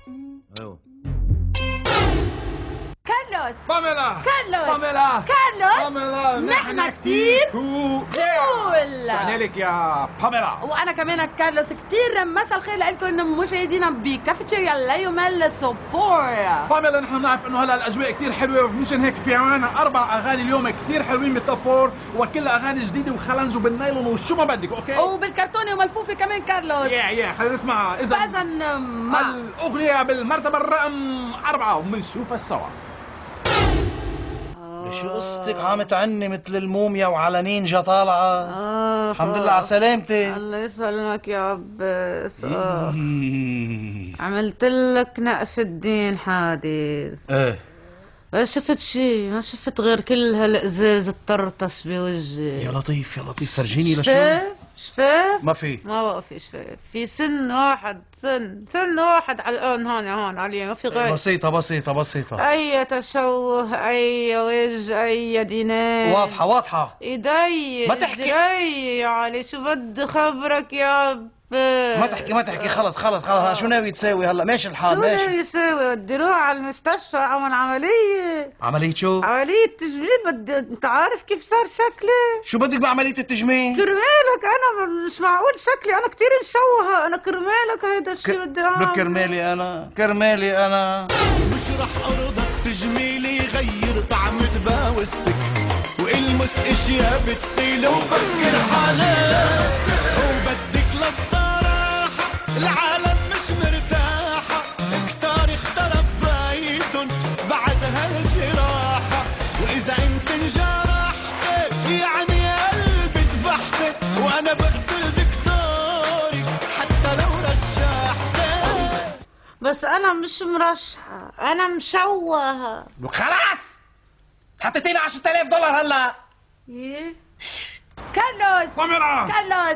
ايوه كارلوس باميلا كارلوس باميلا كارلوس باميلا نحن كتير كول. شعني لك يا باميلا. وانا كمان كارلوس كتير مساء الخير لكم مشاهدينا بكافيتيريا لا يمل توب 4. باميلا نحن بنعرف انه هلا الاجواء كتير حلوه ومشان هيك في عنا 4 اغاني اليوم كتير حلوين من التوب 4 وكلها اغاني جديده وخلنج وبالنايلون وشو ما بدك. اوكي وبالكرتونه وملفوفه كمان كارلوس. يا خلينا نسمع فاذا الاغنيه بالمرتبه الرقم 4 وبنشوفها سوا. شو قصتك عم تعني مثل الموميا وعلى نينجا طالعة؟ الحمد لله على سلامتك. الله يسلمك يا عباس. عملت لك نقش الدين حادث. ايه ما شفت شي، ما شفت غير كل هالقزاز الطرطش بوجهي. يا لطيف يا لطيف فرجيني لشو. شفاف ما في في شفاف، في سن واحد، سن واحد على الآن هون عليه، ما في غير. بسيطة أي تشوه، أي وجه، أي دينار. واضحة إيدي ما تحكي. إجري يا علي، شو بدي خبرك يا عباس. ما تحكي خلص شو ناوي تساوي هلا؟ ماشي الحال ماشي. شو ناوي يساوي؟ بدي روح على المستشفى أعمل عملية شو؟ عملية تجميل. بدي، أنت عارف كيف صار شكلي؟ شو بدك بعملية التجميل؟ كرمالك أنا مش معقول شكلي، أنا كتير مشوهة، أنا كرمالك هيدا الشيء بدي أعمل. كرمالي أنا مش رح أرضى بتجميلي، غير طعم تباوستك والمس اشياء بتسيل وفكر حالك وبدك للصراحة، العالم مش مرتاحة، كتار اخترب بايدن بعد هالجراحة، وإذا انت انجرحت يعني قلبي ذبحت، وأنا بقتل دكتورك حتى لو رشحت. بس أنا مش مرشحة، أنا مشوهة. خلاص حطيتينا $10,000 هلا. ايه كارلوس باميلا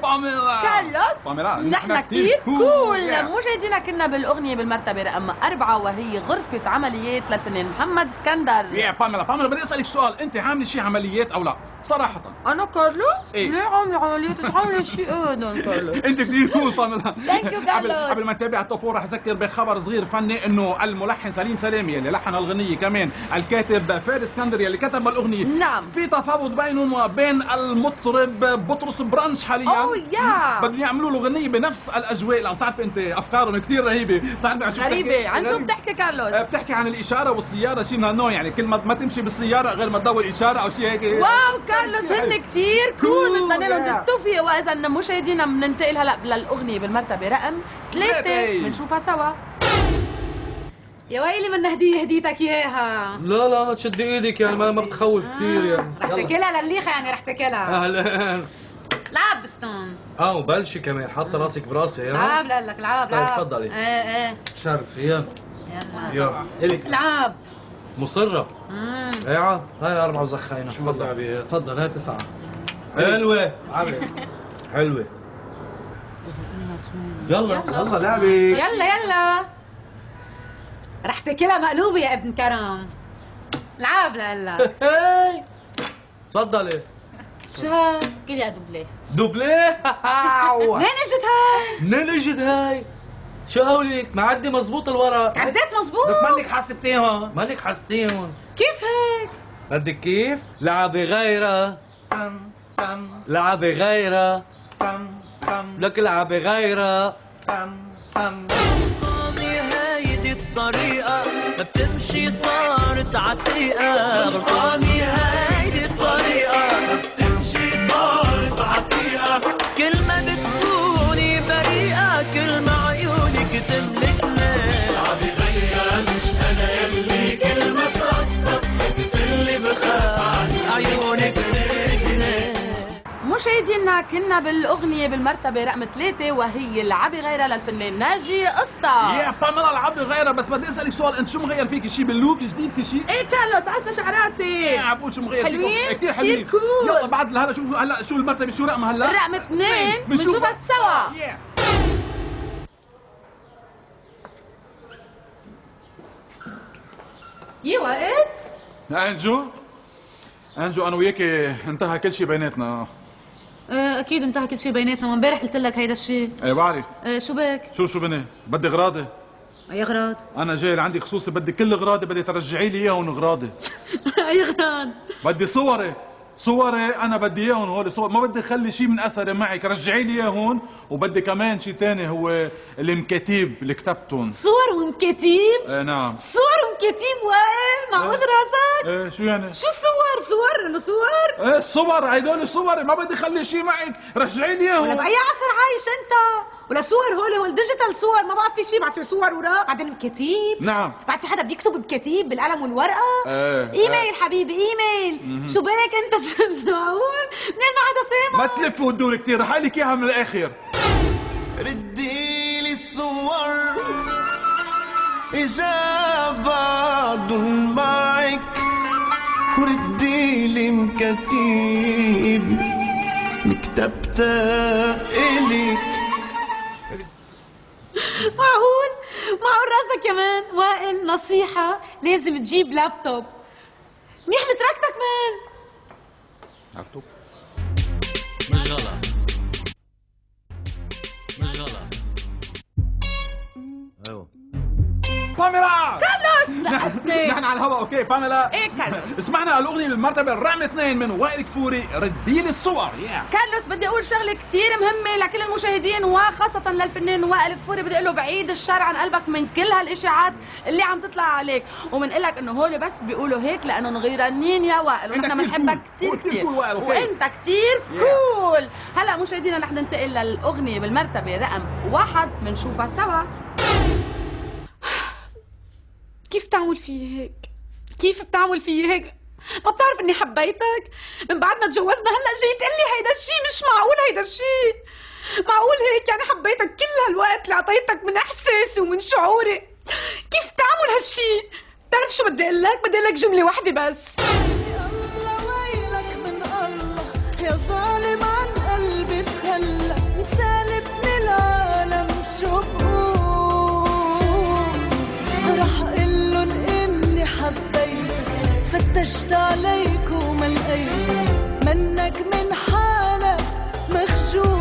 كارلوس نحن كتير كول. مشاهدينا كنا بالأغنية بالمرتبة رقم 4 وهي غرفة عمليات للفنان محمد اسكندر. يا باميلا بدي اسالك سؤال، انت عامله شي عمليات او لا؟ صراحة أنا كارلوس؟ إيه؟ ليه عاملة عمليات؟ إيش عاملة شيء أبدا كارلوس. انت كثير كول باميلا. ثانك يو كارلوس. قبل ما نتابع التوب 4 رح اذكر بخبر صغير فني انه الملحن سليم سلامي يلي لحن الاغنية، كمان الكاتب فارس اسكندر يلي كتب الاغنية، نعم، في تفاوض بينهم وبين المطرب بطرس برانش حاليا. اوه يا بدهم يعملوا له غنية بنفس الاجواء، لانه بتعرف انت افكارهم كثير رهيبة. بتعرف عن شو بتحكي؟ غريبة. عن شو بتحكي كارلوس؟ بتحكي عن الاشارة والسيارة، شيء من هالنوع، يعني كل ما تمشي بالسيارة غير ما تدور اشارة او شيء هيك. واو كارلوس هن كتير كول، بتمنى لهم التوفيق. واذا مشاهدينا بننتقل هلا للاغنيه بالمرتبه رقم 3 بنشوفها سوا. يا ويلي من هديه هديتك اياها. لا تشدي ايدك يعني ما بتخوف كثير يعني. رح تاكلها لليخه يعني، رح تاكلها. اهلا لعب بستون. وبلشي كمان حاطه راسك براسي. لعب لك لعب. طيب تفضلي. ايه شرف يلا الك لعب مصرة. ايوه هاي 4 وزخينة. تفضل تفضل هاي 9. حلوة حلوة. يلا لعبي. يلا رح تاكلها مقلوبة يا ابن كرم. لعب لهلا. تفضلي. شو هاي؟ كلها دوبليه. منين اجت هاي؟ شو قولك؟ معدي مزبوط الورق. عديت مزبوط. بس مانك حسبتيهم. كيف هيك؟ بدك كيف؟ لعبي غيرها. لعبي غيرها. لك لعبي غيرها. نهاية الطريقة ما بتمشي صارت عتيقة، غلطان نهاية الطريقة ما بتمشي صارت عتيقة، كل ما بتكوني بريئة كل ما عيونك تملكنا، لعبي غيرها مش أنا يلي كل ما تعصب بتفلي بخاف عن عيونك تملكنا. مشاهدينا كنا بالاغنيه بالمرتبه رقم 3 وهي لعبي غيرها للفنان ناجي قسطا. يا باميلا لعبي غيرها، بس بدي اسالك سؤال، انت شو مغير فيك شيء باللوك جديد؟ في شيء؟ ايه كارلوس عسى شعراتي. يا عبود شو مغير فيك؟ حلوين؟ كثير حلوين. كتير كول. يلا بعد هلا شو المرتبه، شو رقمها هلا؟ رقم 2 بنشوفها سوا. يا وائل انجو انا وياك انتهى كل شيء بيناتنا. اكيد انتهى كل شيء بيناتنا، وامبارح قلت لك هيدا الشيء. ايه بعرف. شو بك؟ شو بني؟ بدي غراضي. اي اغراض؟ انا جاي لعندك خصوصي، بدي كل اغراضي بدي ترجعي لي اياهم اغراضي. اي اغراض؟ بدي صوري انا بدي اياهم هول صور، ما بدي اخلي شيء من اثري معك، رجعي لي اياهم. وبدي كمان شيء ثاني هو المكاتيب اللي كتبتهم. صور ومكاتيب؟ ايه نعم. صور ومكاتيب وائل؟ معقول راسك؟ ايه شو يعني؟ شو صور انه صور؟ ايه الصور، هيدول صوري، ما بدي اخلي شيء معك، رجعي لي اياهم. ولا باي عصر عايش انت؟ ولا صور هول ديجيتال صور، ما بعرف في شيء، بعد في صور وراء، بعدين الكتيب. نعم. بعد في حدا بيكتب بكتيب بالقلم والورقه. ايه ايميل حبيبي ايميل. شو بك انت؟ شو معقول؟ منين ما حدا سامع؟ ما تلف وتدور كثير، رح لك اياها من الاخر. ردي لي الصور إذا بعدن معك، وردي لي مكاتيب كتبتها إليك. معقول راسك كمان؟ وائل نصيحة، لازم تجيب لابتوب. منيح متركتك مان. لابتوب؟ مش غلط. ايوه باميلا كارلوس نحسني. نحن على الهواء. اوكي باميلا. ايه كارلوس؟ اسمعنا الاغنيه بالمرتبه الرقم 2 من وائل كفوري، ردي لي الصور. كارلوس بدي اقول شغله كثير مهمه لكل المشاهدين وخاصه للفنان وائل كفوري. بدي اقول له بعيد الشر عن قلبك من كل هالاشاعات اللي عم تطلع عليك، وبنقول لك انه هول بس بيقولوا هيك لانهم غيرانين يا وائل، ونحن بنحبك كثير كثير، وانت كثير كول. هلا مشاهدينا رح ننتقل للاغنيه بالمرتبه رقم 1 بنشوفها سوا. كيف بتعمل فيي هيك؟ كيف بتعمل فيي هيك؟ ما بتعرف اني حبيتك؟ من بعد ما تجوزنا هلا جاي تقول لي هيدا الشيء؟ مش معقول هيدا الشيء. معقول هيك يعني حبيتك كل هالوقت اللي عطيتك من احساسي ومن شعوري؟ كيف تعمل هالشيء؟ بتعرف شو بدي اقول لك؟ بدي اقول لك جمله واحده بس. يا الله ويلك من الله، يا ظالم عن قلبي تخلى، مسالبني العالم شو بقول؟ رح قلن اني حبيتك، فتشت عليك وما لقيتك، منك من حالك مخجول.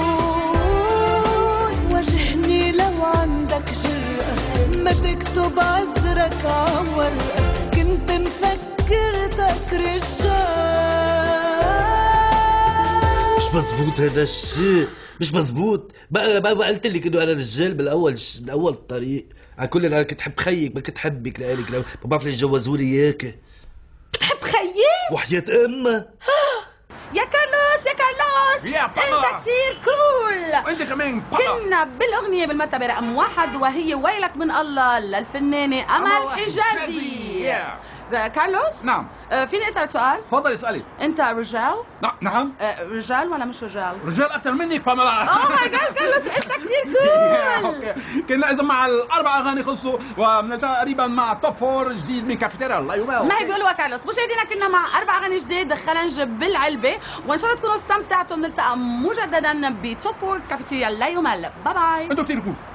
واجهني لو عندك جرأة، ما تكتب عذرك عورقة، كنت مفكرتك رجال. مش مزبوط هذا الشيء، مش مزبوط. بقى قلت لك انه انا رجال بالاول الطريق. على كل انا كنت حب خيك، ما كنت حبك لإلك، ما بعرف ليش جوزولي اياك. بتحب خيي؟ وحياة امه. يا كارلوس يا كارلوس، يا بابا انت كثير كول. وانت كمان بابا. كنا بالاغنيه بالمرتبه رقم 1 وهي ويلك من الله للفنانه امل حجازي. كارلوس؟ نعم. فيني اسالك سؤال؟ تفضل اسالي. انت رجال؟ نعم. رجال ولا مش رجال؟ رجال اكثر منك باميلا. اوه ماي جاد كارلوس انت كثير كول. اوكي كنا اذا مع الاربع اغاني خلصوا، ومنلتقى قريبا مع توب 4 جديد من كافيتيريا الله يمال. ما هي بيقولوا كارلوس. مشاهدينا كنا مع 4 اغاني جديد خلنج بالعلبه، وان شاء الله تكونوا استمتعتوا. بنلتقى مجددا بتوب 4 كافيتيريا لا يمل. باي باي. انتوا كثير كول.